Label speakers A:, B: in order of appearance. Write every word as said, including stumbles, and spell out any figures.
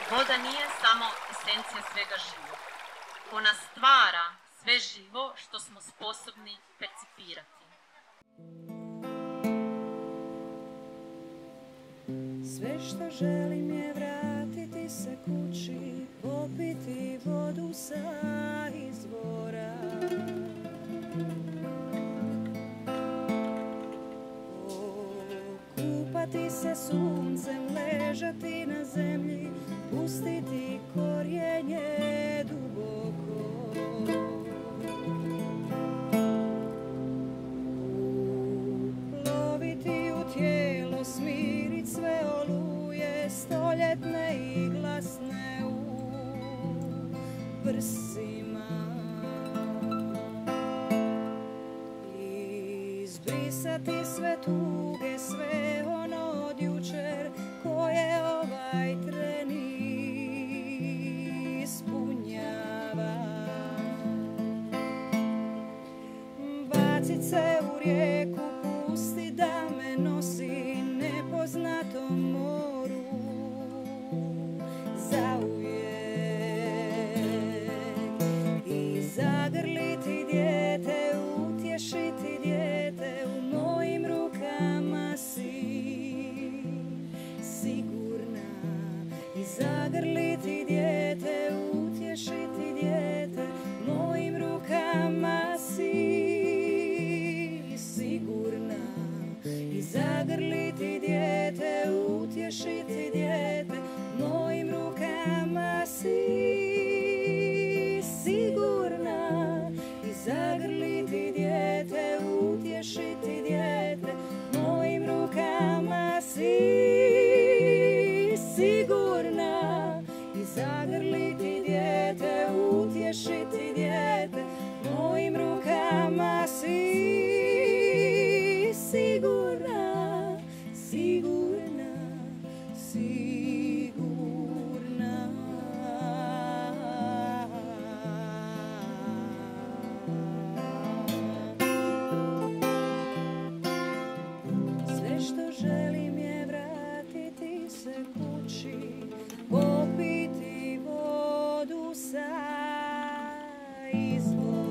A: Voda nije samo esencija svega živog. Ona stvara sve živo što smo sposobni percipirati.
B: Sve što želim je vratiti se kući, popiti vodu sa izvora. Okupati se suncem, ležati na zemlji, pustiti korijenje duboko. Uploviti u tijelo, smirit sve oluje, stoljetne i glasne u prsima. Izbrisati sve tuge, sve ono od jučer koje ovaj tren ispunjava. Bacit se u rijeku, pusti da me nosi nepoznatom moru zauvijek. I zagrliti dijete, utješiti dijete, u mojim rukama si sigurna. I zagrliti dijete, utješiti dijete, mojim rukama si sigurna. I zagrliti dijete, utješiti dijete, mojim rukama si sigurna. I zagrliti dijete, utješiti dijete, mojim rukama si sigurna. I zagrliti dijete, utješiti dijete, mojim rukama si sigurna, sigurna, sigurna. Sve što želim je vratiti se kući, popiti vodu sa izvora.